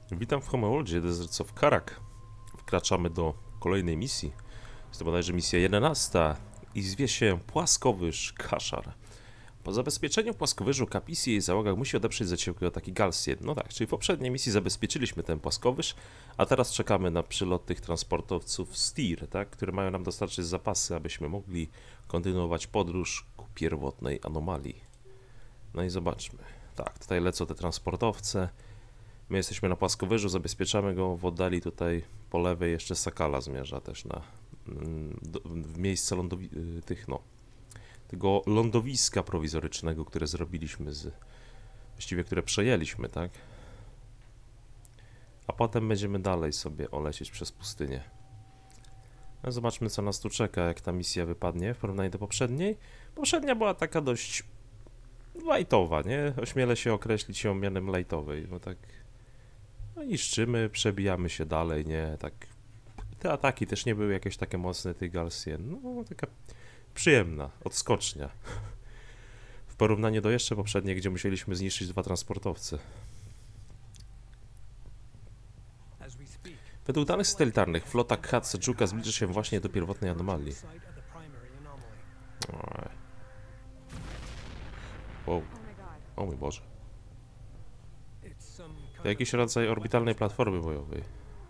Witam w Homeworldzie Deserts of Karak. Wkraczamy do kolejnej misji. Jest to bodajże misja 11 i zwie się Płaskowyż Kaszar. Po zabezpieczeniu płaskowyżu Kapisi i jej załoga musi odeprzeć zacięłki ataki Galsien. No tak, czyli w poprzedniej misji zabezpieczyliśmy ten płaskowyż, a teraz czekamy na przylot tych transportowców Styr, tak, które mają nam dostarczyć zapasy, abyśmy mogli kontynuować podróż ku pierwotnej anomalii. No i zobaczmy. Tak, tutaj lecą te transportowce. My jesteśmy na płaskowyżu, zabezpieczamy go w oddali tutaj po lewej jeszcze Sakala zmierza też w miejsce tego lądowiska prowizorycznego, które zrobiliśmy właściwie które przejęliśmy, tak? A potem będziemy dalej sobie lecieć przez pustynię. No zobaczmy, co nas tu czeka, jak ta misja wypadnie w porównaniu do poprzedniej. Poprzednia była taka dość lightowa, nie? Ośmielę się określić ją mianem lightowej, bo tak... No niszczymy, przebijamy się dalej, nie? Tak... Te ataki też nie były jakieś takie mocne, tych Galsien. No, taka przyjemna, odskocznia. W porównaniu do jeszcze poprzedniej, gdzie musieliśmy zniszczyć 2 transportowce. Według danych satelitarnych, flota Kat Seljuka zbliża się właśnie do pierwotnej anomalii. Wow. O mój Boże. To jakiś rodzaj orbitalnej platformy bojowej.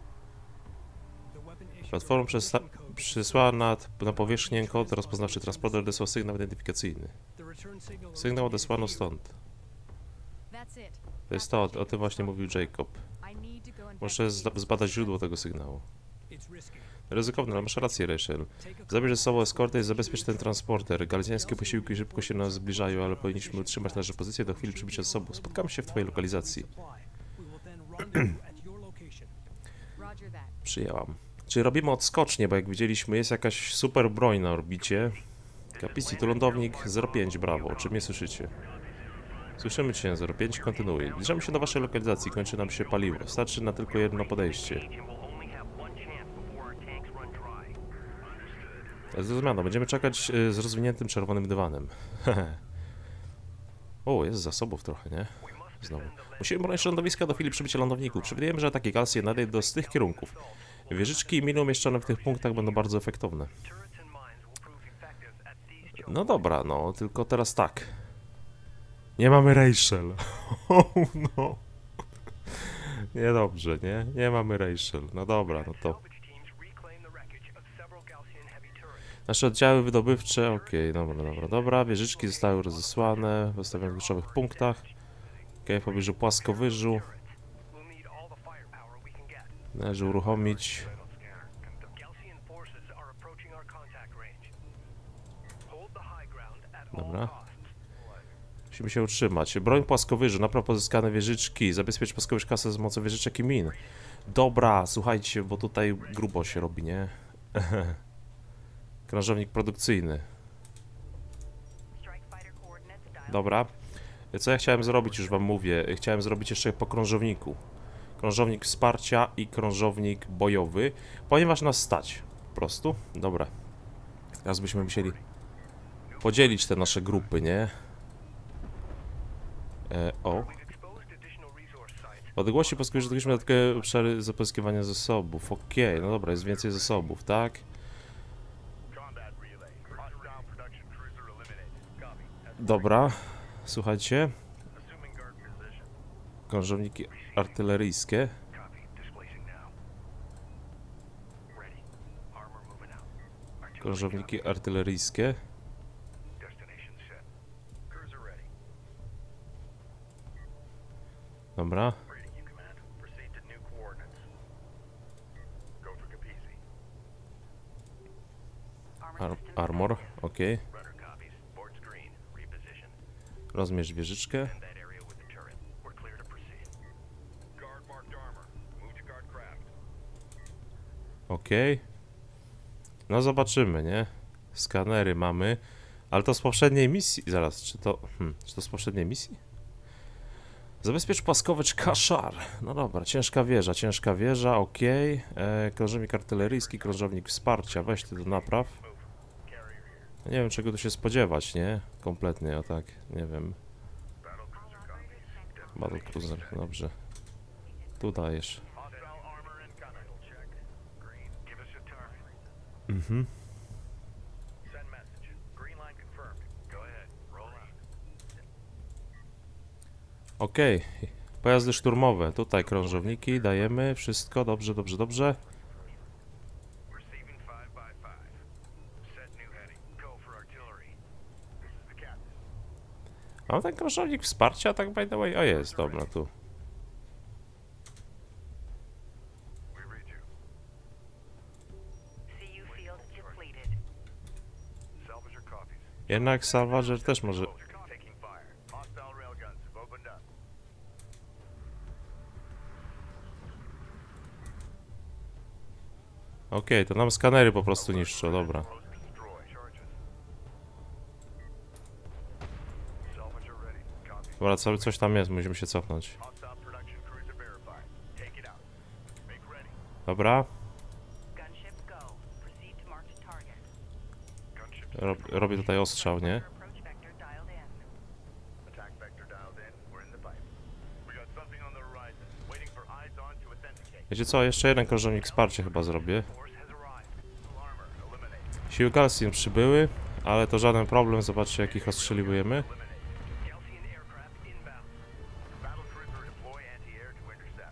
Platforma przysłała na powierzchnię kod rozpoznawczy transporter odesłał sygnał identyfikacyjny. Sygnał odesłano stąd. To jest to, o tym właśnie mówił Jacob. Muszę zbadać źródło tego sygnału. Ryzykowne, ale masz rację, Rachel. Zabierz ze sobą eskortę i zabezpiecz ten transporter. Galacjańskie posiłki szybko się nas zbliżają, ale powinniśmy utrzymać nasze pozycje do chwili przybycia ze sobą. Spotkamy się w twojej lokalizacji. Przyjęłam. Czyli robimy odskocznie, bo jak widzieliśmy jest jakaś super broń na orbicie. Kapisi, tu lądownik 05, brawo. Czy mnie słyszycie? Słyszymy cię, 05, kontynuuj. Zbliżamy się do waszej lokalizacji, kończy nam się paliwo. Starczy na tylko jedno podejście. Zrozumiano, będziemy czekać z rozwiniętym czerwonym dywanem. O, jest zasobów trochę, nie? Znowu. Musimy bronić lądowiska do chwili przybycia lądowników. Przewidujemy, że ataki Galsien nadejdą z tych kierunków. Wieżyczki i miny umieszczone w tych punktach będą bardzo efektowne. No dobra, no, tylko teraz tak. Nie mamy Rachel. Oh no. Niedobrze, nie? Nie mamy Rachel. No dobra, no to... Nasze oddziały wydobywcze, okej, dobra. Wieżyczki zostały rozesłane w ustawionych kluczowych punktach. Okej, w pobliżu płaskowyżu. Należy uruchomić. Dobra. Musimy się utrzymać. Broń płaskowyżu, napraw pozyskane wieżyczki. Zabezpiecz płaskowyż kasę z pomocą wieżyczek i min. Dobra, słuchajcie, bo tutaj grubo się robi, nie? Krążownik produkcyjny. Dobra. Co ja chciałem zrobić, już wam mówię. Chciałem zrobić jeszcze po krążowniku. Krążownik wsparcia i krążownik bojowy, ponieważ nas stać. Po prostu. Dobra. Teraz byśmy musieli podzielić te nasze grupy, nie? O. W odległości pozyskujesz dodatkowe obszary za pozyskiwania zasobów. Okej, no dobra, jest więcej zasobów, tak? Dobra, słuchajcie. Krążowniki artyleryjskie. Krążowniki artyleryjskie. Dobra. Armor, okej. Rozmierz wieżyczkę. Okej. No zobaczymy, nie? Skanery mamy. Ale to z poprzedniej misji. Zaraz, czy to z poprzedniej misji? Zabezpiecz płaskowicz Kaszar. No dobra, ciężka wieża, okej. Krążownik artyleryjski, krążownik wsparcia. Weź ty do napraw. Nie wiem, czego tu się spodziewać, nie? Kompletnie, o tak, nie wiem. Battlecruiser, dobrze. Tu dajesz. Hostile armor incoming. Check. Green, give us your target. Mhm. Send message. Green line confirmed. Go ahead. Roll out. Okej. Pojazdy szturmowe. Tutaj krążowniki. Dajemy. Wszystko. Dobrze, dobrze, dobrze. Receiving 5x5. Set new heading. Go for artillery. This is the captain. Mam ten krążownik wsparcia, tak by the way? O, jest. Dobra, tu. We read you. CU field depleted. Salvager copies. Jednak Salvager też może... Taking fire. Hostile railguns have opened up. Okej, to nam skanery po prostu niszczą. Dobra. Close destroy. Charges. Salvager ready. Copy. Dobra, coś tam jest. Musimy się cofnąć. Hostile production cruiser verified. Take it out. Make ready. Dobra. Gunship go. Proceed to marked target. Gunship. Robię tutaj ostrzał, nie? Approach vector dialed in. Attack vector dialed in. We're in the pipe. We got something on the horizon. Waiting for eyes on to authenticate. Wiecie co? Jeszcze jeden krążownik wsparcia chyba zrobię. Force has arrived. Full armor. Eliminate. Siły Galcian przybyły, ale to żaden problem. Zobaczcie, jakich ostrzeliwujemy. Eliminate. Galcian aircraft inbound. Battle cruiser deploy anti-air to intercept.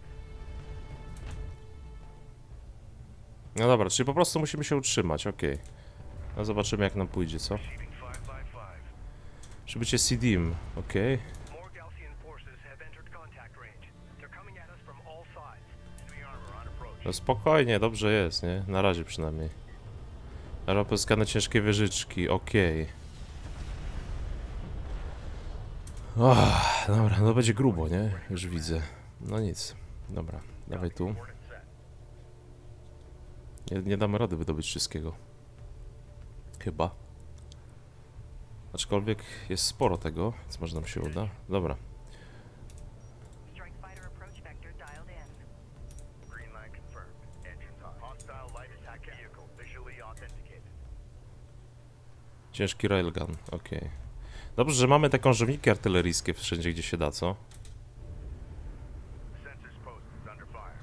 No dobra, czyli po prostu musimy się utrzymać, okej. No zobaczymy, jak nam pójdzie, co? Receiving 5x5. Przybycie CDM, okej. More Galcian forces have entered contact range. They're coming at us from all sides. Enemy armor on approach. No spokojnie, dobrze jest, nie? Na razie przynajmniej. Dobra, pozyskane ciężkie wieżyczki, okej. Dobra, no będzie grubo, nie? Już widzę. No nic. Dobra, dawaj tu. Coordinate set. Nie damy rady wydobyć wszystkiego. Chyba. Aczkolwiek jest sporo tego, co może nam się uda. Dobra. Strike fighter approach vector dialed in. Green line confirmed. Engines hot. Hostile light attack vehicle visually authenticated. Ciężki railgun, okej. Dobrze, że mamy te krążowniki artyleryjskie wszędzie, gdzie się da, co? Sensors post is under fire.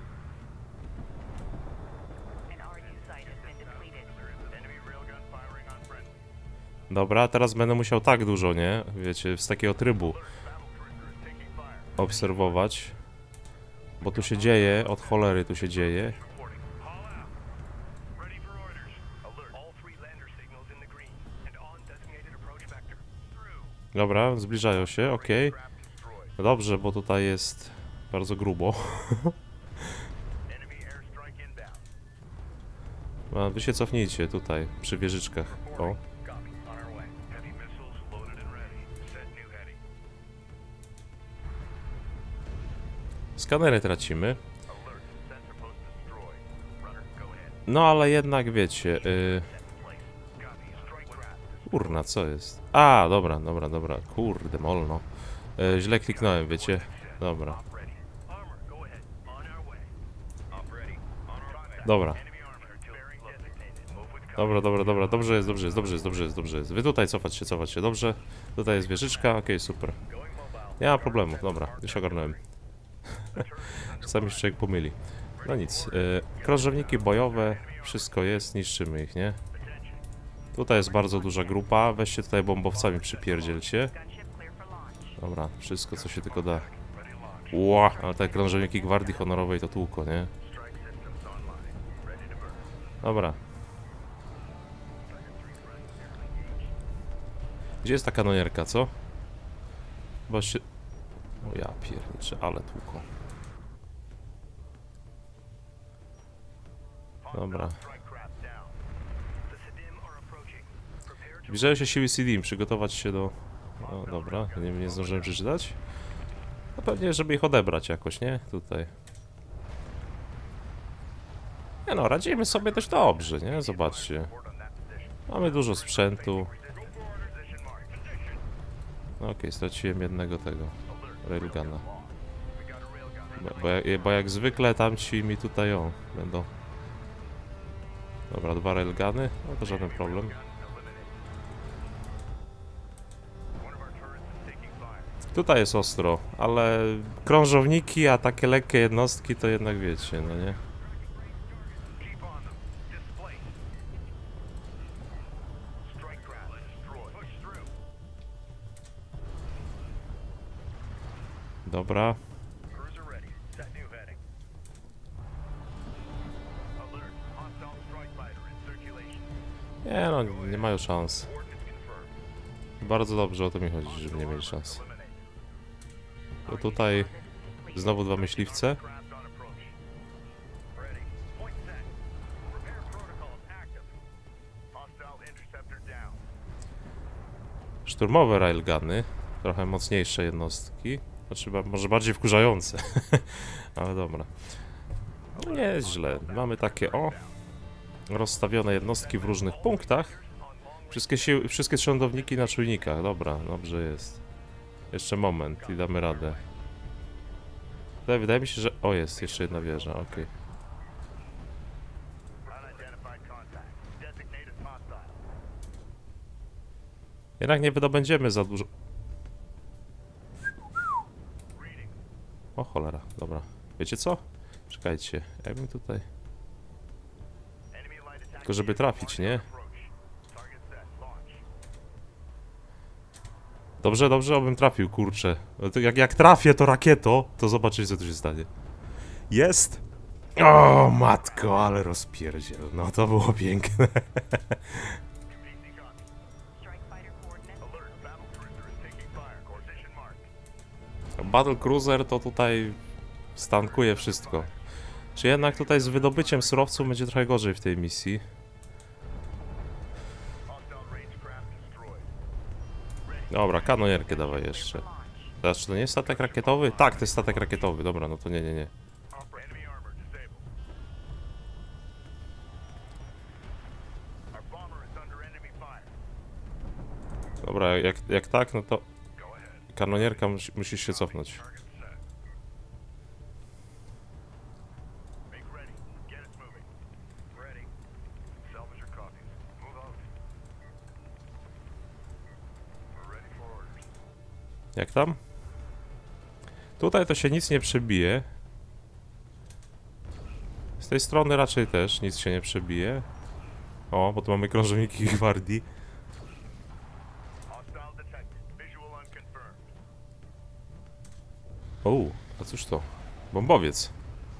An RU site has been depleted. Enemy railgun firing on friendly. Dobra, teraz będę musiał tak dużo, nie? Wiecie, z takiego trybu Battle cruiser is taking fire. obserwować. Bo tu się dzieje, od cholery tu się dzieje. Reporting. Haul out. Ready for orders. Alert. All three lander signals in the green and on designated approach vector. Through. Dobra, zbliżają się, okej. Craft destroyed. No dobrze, bo tutaj jest bardzo grubo. Enemy airstrike inbound. A wy się cofnijcie tutaj, przy wieżyczkach. O, Copy. On our way. Heavy missiles loaded and ready. Set new heading. skanery tracimy. Alert. Sensor post destroyed. Runner, go ahead. No ale jednak wiecie, Set in place. Copy. Strike craft. kurna, co jest? A, dobra, dobra, dobra, kurde, molno. Źle kliknąłem, wiecie. Dobra, Op ready. Armor, go ahead. On our way. Op ready. On our way. dobra. Enemy armor. Bearing designated. Move with Dobra, dobra, dobra, dobrze jest, dobrze jest, dobrze jest, dobrze jest, dobrze jest. Wy tutaj cofać się, dobrze. Tutaj jest wieżyczka, okej, super. going mobile. Nie ma problemu, dobra, już ogarnąłem. Czasami się człowiek pomyli. No nic, krążowniki bojowe, wszystko jest, niszczymy ich, nie? Tutaj jest bardzo duża grupa, weźcie tutaj bombowcami przypierdzielcie. Gunship clear for launch. Dobra, wszystko co się tylko da. Ła, ale te krążowniki Gwardii Honorowej to tłuko, nie? Strike systems online. Ready to burn. Dobra. Gdzie jest ta kanonierka, co? Chyba się... O ja pierniczę, ale tłuko. Dobra. Strike craft down. The Sidim are approaching. Prepare to Zbliżają się siły CDM, przygotować się do... O, dobra, nie zdążyłem przeczytać. No pewnie, żeby ich odebrać jakoś, nie? Tutaj. Nie no, radzimy sobie dość dobrze, nie? Zobaczcie. report on that position. Mamy dużo sprzętu. Go for order position mark. Position. Okej, straciłem jednego tego railguna. We got a railgun. Bo jak zwykle tamci mi tutaj będą. Dobra, 2 railguny, no to żaden problem. One of our turrets is taking fire. Tutaj jest ostro, ale krążowniki, a takie lekkie jednostki to jednak wiecie, no nie? Keep on them. Displace. Strike craft destroyed. Push through. Dobra. Cruiser ready. Set new heading. Alert. Hostile strike fighter in circulation. Nie no, nie mają szans. Coordinates confirmed. Bardzo dobrze o to mi chodzi, żeby nie mieli szans. Eliminate. To tutaj znowu dwa myśliwce. Craft on approach. Ready. Point set. Repair protocols active. Hostile interceptor down. Szturmowe railguny. Trochę mocniejsze jednostki. Znaczy, może bardziej wkurzające. Ale dobra. No nie jest źle. Mamy takie, o, rozstawione jednostki w różnych punktach. Wszystkie strządowniki na czujnikach. Dobra, dobrze jest. Jeszcze moment i damy radę. Tutaj wydaje mi się, że... O, jest jeszcze jedna wieża, okej. Unidentified contact. Designated hostile. Jednak nie wydobędziemy za dużo... Reading. O cholera, dobra. Wiecie co? Czekajcie, jakbym tutaj... Enemy light attack. Tylko żeby trafić, nie? Approach. Target set. Launch. Dobrze, dobrze, obym trafił, kurczę. No to jak trafię to rakieto, to zobaczycie, co tu się stanie. Jest! O, matko, ale rozpierdziel. No to było piękne. PC copy. Strike fighter coordinates. Alert. Battle cruiser is taking fire. Position marked. Battle Cruiser to tutaj stankuje wszystko. Czy jednak tutaj z wydobyciem surowców będzie trochę gorzej w tej misji? Hostile range craft destroyed. Dobra, kanonierkę dawaj jeszcze. Teraz, czy to nie jest statek rakietowy? Tak, to jest statek rakietowy. Dobra, no to nie. Enemy armor disabled. Our bomber is under enemy fire. Dobra, jak tak, no to Go ahead. kanonierka musisz się cofnąć. Target set. Make ready. Get it moving. Ready. Salvage your copies. Move out. We're ready for orders. Jak tam? Tutaj to się nic nie przebije. Z tej strony raczej też nic się nie przebije. O, bo tu mamy krążowniki gwardii. Hostile detected. Visual unconfirmed. O, a cóż to? Bombowiec.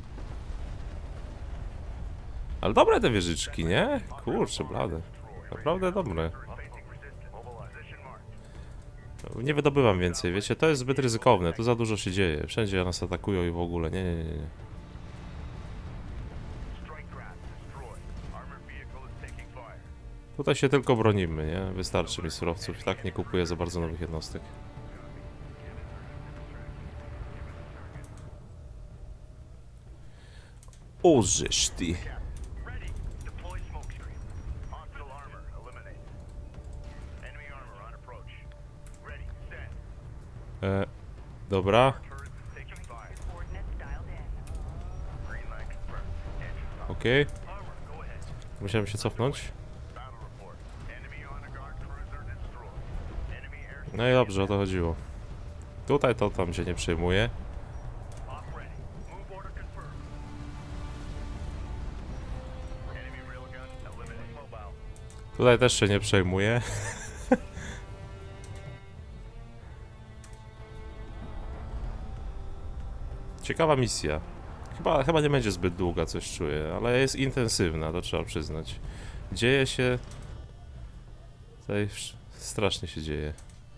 Ale dobre te wieżyczki, nie? Kurczę, blade. Naprawdę dobre. Facing resistance. Mobilization marked. Nie wydobywam więcej, wiecie, to jest zbyt ryzykowne, tu za dużo się dzieje. Wszędzie nas atakują i w ogóle. Nie. Strike craft destroyed. Armored vehicle is taking fire. Tutaj się tylko bronimy, nie? Wystarczy mi surowców i tak nie kupuję za bardzo nowych jednostek. O, żeż ty. Ready. Deploy smokescreen. Hostile armor eliminated. Enemy armor on approach. Ready. Set. Dobra, Turret is taking fire. Coordinates dialed in. Green light confirmed. Engines on. okej. Armor, go ahead. Musiałem się cofnąć. Battle report. Enemy honor guard cruiser destroyed. Enemy air. No i dobrze, o to chodziło. Tutaj to tam się nie przejmuje. Op ready. Move order confirmed. Enemy railgun eliminated. Mobile. Tutaj też się nie przejmuje. Ciekawa misja. Chyba nie będzie zbyt długa, coś czuję, ale jest intensywna, to trzeba przyznać. Dzieje się... Tutaj strasznie się dzieje.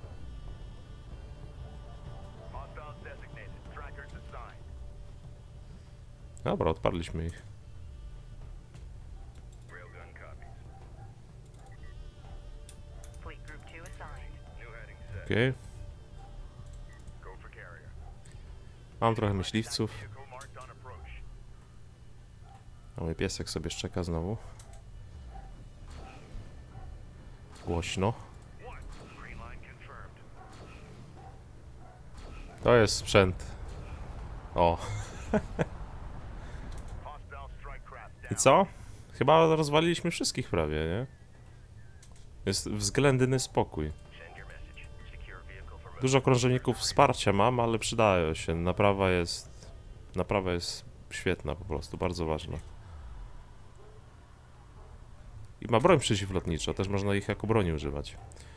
Hostiles designated. Trackers assigned. Dobra, odparliśmy ich. Railgun copies. Fleet Group 2 assigned. New heading set. Okej. Go for carrier. Mam trochę myśliwców. Vehicle marked on approach. A mój piesek sobie szczeka znowu. Głośno. One. Green line confirmed. To jest sprzęt. O. Hostile strike craft down. I co? Chyba rozwaliliśmy wszystkich prawie, nie? Jest względny spokój. Send your message. Secure vehicle for Dużo krążowników wsparcia mam, ale przydają się. Naprawa jest świetna po prostu, bardzo ważna. I ma broń przeciwlotnicza, też można ich jako broni używać.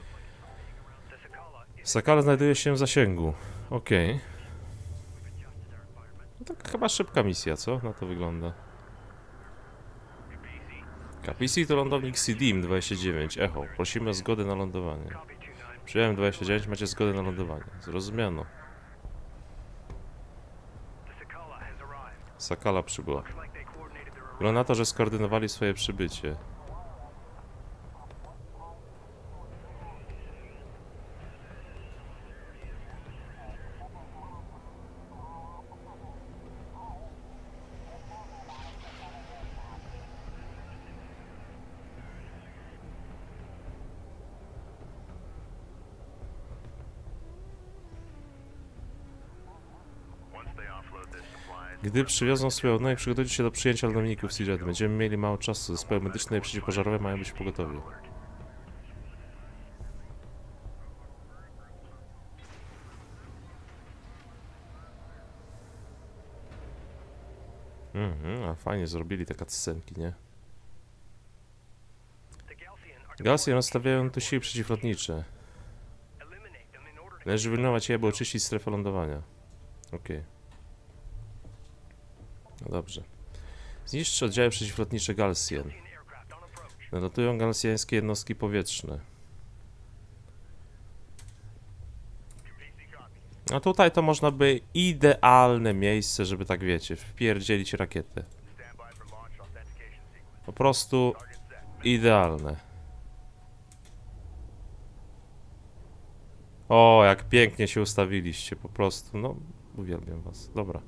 Sakala znajduje się w zasięgu. Okej. No tak chyba szybka misja, co? Na to wygląda. Kapisi to lądownik CDIM-29, Echo. Prosimy o zgodę na lądowanie. Przyjąłem 29, macie zgodę na lądowanie. Zrozumiano. Sakala przybyła. Wygląda na to, że skoordynowali swoje przybycie. Gdy przywiozą swoje ładunek, przygotujcie się do przyjęcia lądowników CZ. Będziemy mieli mało czasu. Zespoły medyczne i przeciwpożarowe mają być w pogotowiu. A fajnie zrobili te cutscenki, nie? Galsien rozstawiają tu siły przeciwlotnicze. Należy wylinować je, aby oczyścić strefę lądowania. Okej. No dobrze. Zniszczy oddziały przeciwlotnicze Galsien. Nalotują galsjańskie jednostki powietrzne. No tutaj to można by idealne miejsce, żeby tak wiecie, wpierdzielić rakietę. Po prostu idealne. O, jak pięknie się ustawiliście, po prostu, no, uwielbiam was. Dobra.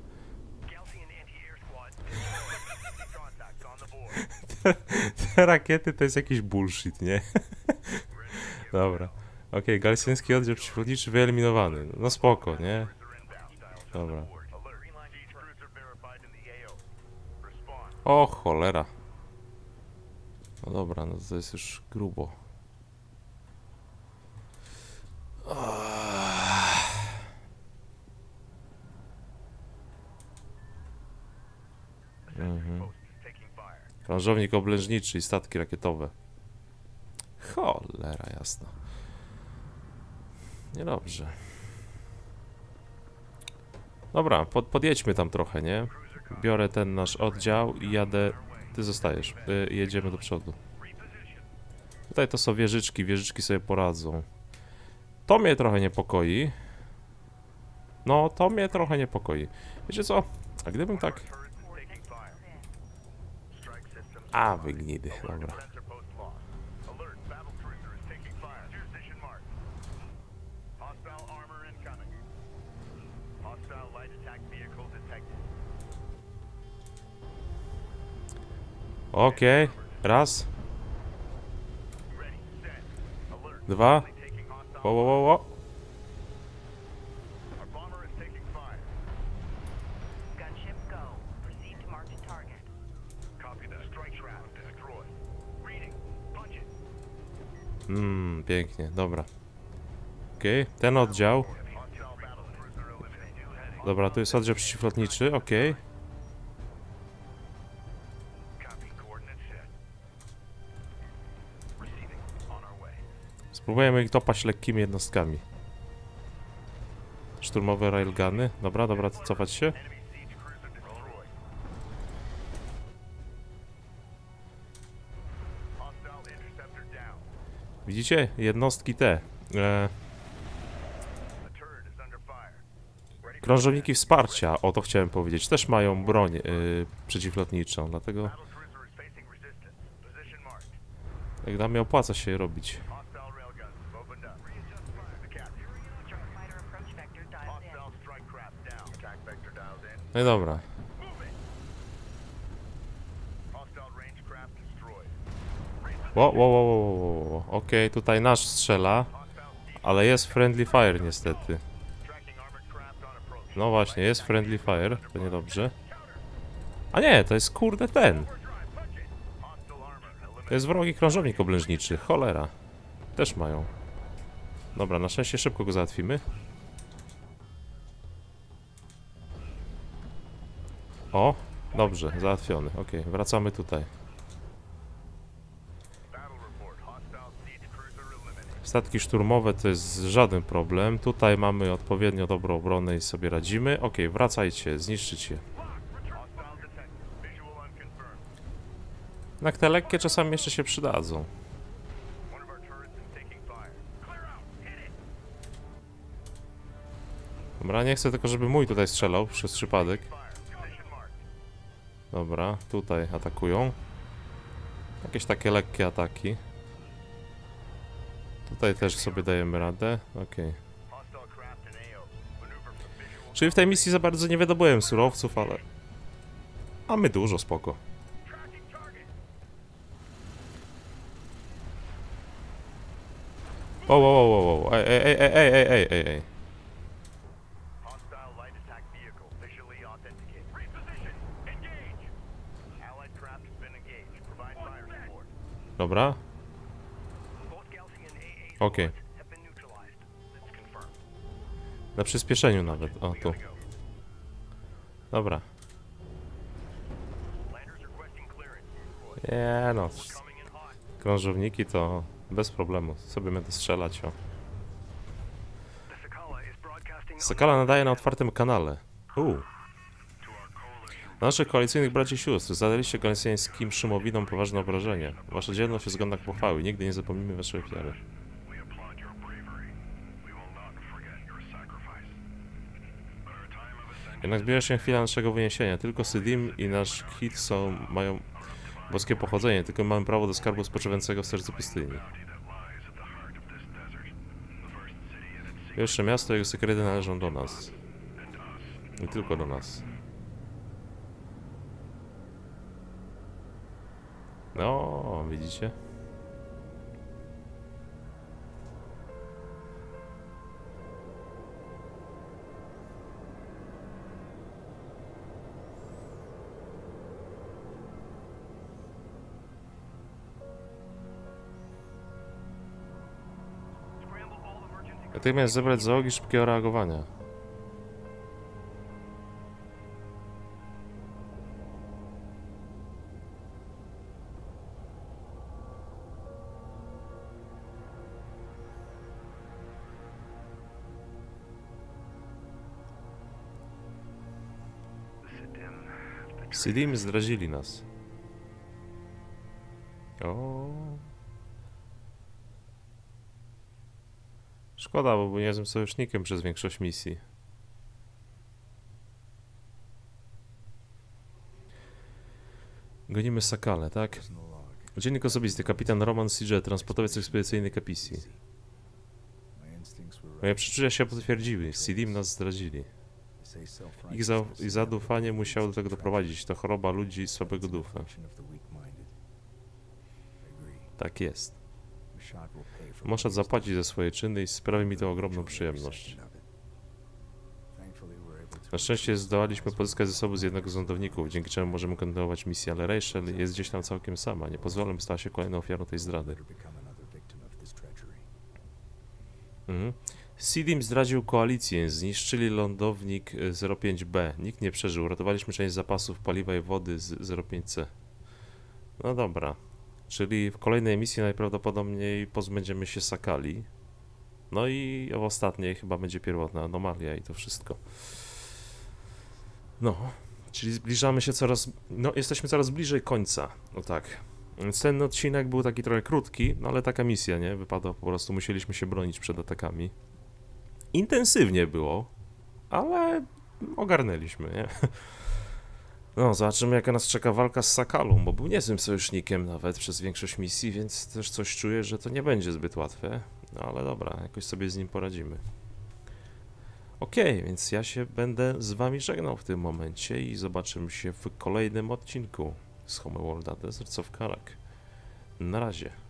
Te rakiety to jest jakiś bullshit, nie? Dobra. Okej, galsjański oddział przeciwlotniczy wyeliminowany. No spoko, nie? Dobra. O cholera. No dobra, no to jest już grubo. Krążownik oblężniczy i statki rakietowe. Cholera jasna. Niedobrze. Dobra, podjedźmy tam trochę, nie? Biorę ten nasz oddział i jadę... Ty zostajesz. Jedziemy do przodu. Tutaj to są wieżyczki. Wieżyczki sobie poradzą. To mnie trochę niepokoi. No, to mnie trochę niepokoi. Wiecie co? A gdybym tak... A, wygnidy. Dobra. Okej. Raz. Dwa. Wo. Gunship go. Proceed to marked target. Pięknie, dobra. Okej, ten oddział. Dobra, tu jest oddział przeciwlotniczy, okej. Spróbujemy ich dopaść lekkimi jednostkami. Szturmowe railguny. Dobra, to cofać się. Widzicie? Jednostki te. Krążowniki wsparcia, o to chciałem powiedzieć, też mają broń przeciwlotniczą, dlatego... Jak dla mnie opłaca się je robić. No i dobra. Wow. Okej, tutaj nasz strzela, ale jest friendly fire niestety. No właśnie, jest friendly fire, to niedobrze. A nie, to jest kurde ten. To jest wrogi krążownik oblężniczy, cholera. Też mają. Dobra, na szczęście szybko go załatwimy. O, dobrze, załatwiony. Okej, wracamy tutaj. Battle report. Hostile siege cruiser eliminated. Statki szturmowe to jest żaden problem. Tutaj mamy odpowiednio dobrą obronę i sobie radzimy. Okej, wracajcie, zniszczyć je. Hostile detected. Visual unconfirmed. Jednak te lekkie czasami jeszcze się przydadzą. One of our turrets is taking fire. Clear out. Hit it. Dobra, nie chcę tylko, żeby mój tutaj strzelał przez przypadek. Fire. Position marked. Dobra, tutaj atakują. Jakieś takie lekkie ataki. Tutaj też sobie dajemy radę. Okej. Hostile craft in AO. Maneuver for visual. Czyli w tej misji za bardzo nie wydobyłem surowców, ale... mamy dużo, spoko. Tracking target. Wow, wow, wow, wow, wow. Ej. Hostile light attack vehicle visually authenticated. Reposition. Engage. Allied craft has been engaged. Provide fire support. Dobra, Both Galaxy and AA okej. squads have been neutralized. That's confirmed. Na przyspieszeniu nawet. O, tu. Gotta go. Dobra. Landers requesting clearance. Nie no, Coming in hot. krążowniki to bez problemu. Sobie będę strzelać, o. The Sakala is broadcasting Sakala nadaje na otwartym kanale. to our coalition. Dla naszych koalicyjnych braci i sióstr zadaliście galesyjskim szumowinom poważne obrażenia. Wasza dzielność jest godna pochwały. Nigdy nie zapomnimy waszej ofiary. We applaud your bravery. We will not forget your sacrifice. But our time of ascension Jednak zbliża się chwila naszego wyniesienia. Tylko Sidim i nasz Hit mają boskie pochodzenie, tylko mamy prawo do skarbu spoczywającego w sercu pustyni. that lies at the heart of this desert. The first city and its Pierwsze miasto i jego sekrety należą do nas. I tylko do nas. No, widzicie? scramble all emergency. Natychmiast zebrać załogi szybkiego reagowania. Sidim zdradzili nas. O. Szkoda, bo był niezłym sojusznikiem przez większość misji. Gonimy Sakale, tak? Dziennik osobisty, kapitan Roman Sige, transportowiec ekspedycyjny Kapisi. Moje przeczucia się potwierdziły. Sidim nas zdradzili. Ich zadufanie musiało do tego doprowadzić. To choroba ludzi słabego ducha. Tak jest. Muszę zapłacić za swoje czyny i sprawi mi to ogromną przyjemność. Na szczęście zdołaliśmy pozyskać zasoby z jednego z lądowników, dzięki czemu możemy kontynuować misję, ale Rachel jest gdzieś tam całkiem sama. Nie pozwolę, by stała się kolejną ofiarą tej zdrady. Sidim zdradził koalicję, zniszczyli lądownik 05B. Nikt nie przeżył, uratowaliśmy część zapasów paliwa i wody z 05C. No dobra, czyli w kolejnej misji najprawdopodobniej pozbędziemy się Sakali. No i w ostatniej chyba będzie pierwotna anomalia i to wszystko. No, czyli zbliżamy się coraz... No, jesteśmy coraz bliżej końca, no tak. Więc ten odcinek był taki trochę krótki, no ale taka misja, nie? Wypadła po prostu, musieliśmy się bronić przed atakami. Intensywnie było, ale ogarnęliśmy, nie? No, zobaczymy jaka nas czeka walka z Sakalą, bo był niezłym sojusznikiem nawet przez większość misji, więc też coś czuję, że to nie będzie zbyt łatwe. No ale dobra, jakoś sobie z nim poradzimy. Okej, więc ja się będę z wami żegnał w tym momencie i zobaczymy się w kolejnym odcinku z Homeworlda Deserts of Karak. Na razie.